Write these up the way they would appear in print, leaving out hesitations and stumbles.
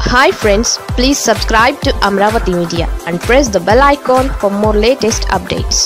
Hi friends, please subscribe to Amravati Media and press the bell icon for more latest updates.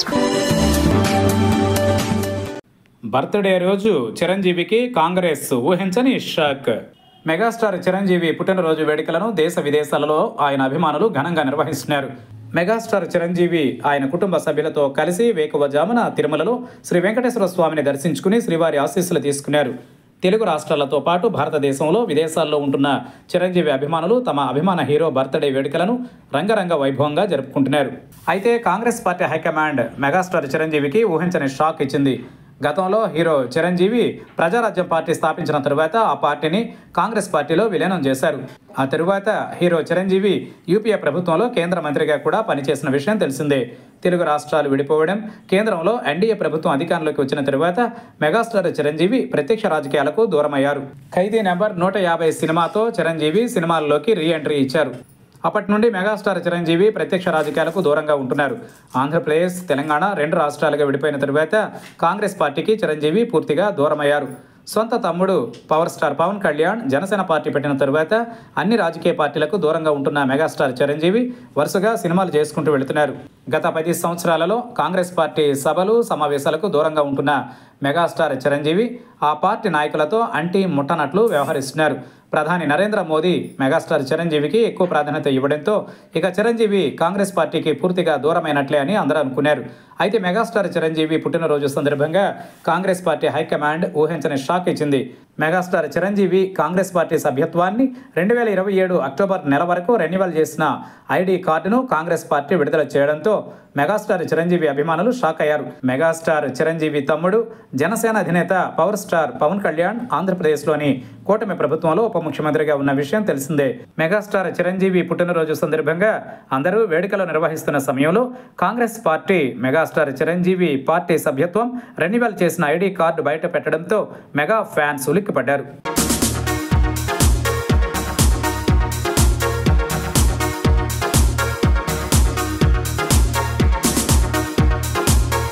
Birthday రోజు చిరంజీవికి కాంగ్రెస్ ఊహించని shock. Megastar Chiranjeevi పుట్టినరోజు వేడుకలను దేశ విదేశాలలో ఆయన అభిమానులు ఘనంగా నిర్వహిస్తున్నారు. మెగాస్టార్ చిరంజీవి ఆయన కుటుంబ సభ్యులతో కలిసి వేకువజామున తిరుమలలో శ్రీ వెంకటేశ్వర స్వామిని దర్శించుకుని శ్రీవారి ఆశీస్సులు తీసుకున్నారు. తెలుగు రాష్ట్రాలతో పాటు భారతదేశంలో విదేశాల్లో ఉంటున్న చిరంజీవి అభిమానులు తమ అభిమాన హీరో బర్త్డే వేడుకలను రంగరంగ వైభవంగా జరుపుకుంటున్నారు. అయితే కాంగ్రెస్ పార్టీ హైకమాండ్ మెగాస్టార్ చిరంజీవికి ఊహించని షాక్ ఇచ్చింది. గతంలో హీరో చిరంజీవి ప్రజారాజ్యం పార్టీ స్థాపించిన తరువాత ఆ పార్టీని కాంగ్రెస్ పార్టీలో విలీనం చేశారు. ఆ తరువాత హీరో చిరంజీవి యూపీఏ ప్రభుత్వంలో కేంద్ర మంత్రిగా కూడా పనిచేసిన విషయం తెలిసిందే. తెలుగు రాష్ట్రాలు విడిపోవడం, కేంద్రంలో ఎన్డీఏ ప్రభుత్వం అధికారంలోకి వచ్చిన తరువాత మెగాస్టార్ చిరంజీవి ప్రత్యక్ష రాజకీయాలకు దూరమయ్యారు. ఖైదీ నెంబర్ 150 సినిమాతో చిరంజీవి సినిమాల్లోకి రీ ఎంట్రీ ఇచ్చారు. అప్పటి నుండి మెగాస్టార్ చిరంజీవి ప్రత్యక్ష రాజకీయాలకు దూరంగా ఉంటున్నారు. ఆంధ్రప్రదేశ్, తెలంగాణ 2 రాష్ట్రాలుగా విడిపోయిన తరువాత కాంగ్రెస్ పార్టీకి చిరంజీవి పూర్తిగా దూరమయ్యారు. సొంత తమ్ముడు power star Pawan Kalyan Janasena party పెట్టిన తరువాత అన్ని రాజకీయ పార్టీలకు దూరంగా ఉంటున్న మెగాస్టార్ చిరంజీవి వరుసగా సినిమాలు చేసుకుంటూ వెళుతున్నారు. గత 10 సంవత్సరాలలో కాంగ్రెస్ పార్టీ సభలు, సమావేశాలకు దూరంగా ఉంటున్న మెగాస్టార్ చిరంజీవి ఆ పార్టీ నాయకులతో అంటి ముట్టనట్లు వ్యవహరిస్తున్నారు. ప్రధాని నరేంద్ర మోదీ మెగాస్టార్ చిరంజీవికి ఎక్కువ ప్రాధాన్యత ఇవ్వడంతో ఇక చిరంజీవి కాంగ్రెస్ పార్టీకి పూర్తిగా దూరమైనట్లే అని అందరూ అనుకున్నారు. అయితే మెగాస్టార్ చిరంజీవి పుట్టినరోజు సందర్భంగా కాంగ్రెస్ పార్టీ హైకమాండ్ ఊహించని షాక్ ఇచ్చింది. మెగాస్టార్ చిరంజీవి కాంగ్రెస్ పార్టీ సభ్యత్వాన్ని 2027 అక్టోబర్ నెల వరకు రెన్యువల్ చేసిన ఐడి కార్డును కాంగ్రెస్ పార్టీ విడుదల చేయడంతో మెగాస్టార్ చిరంజీవి అభిమానులు షాక్ అయ్యారు. మెగాస్టార్ చిరంజీవి తమ్ముడు జనసేన అధినేత పవర్ స్టార్ పవన్ కళ్యాణ్ ఆంధ్రప్రదేశ్లోని కూటమి ప్రభుత్వంలో ఉప ముఖ్యమంత్రిగా ఉన్న విషయం తెలిసిందే. మెగాస్టార్ చిరంజీవి పుట్టినరోజు సందర్భంగా అందరూ వేడుకలు నిర్వహిస్తున్న సమయంలో Congress party megastar Chiranjeevi party సభ్యత్వం రెన్యువల్ చేసిన ఐడి కార్డు బయట పెట్టడంతో మెగా ఫ్యాన్స్ ఉలిక్కిపడ్డారు.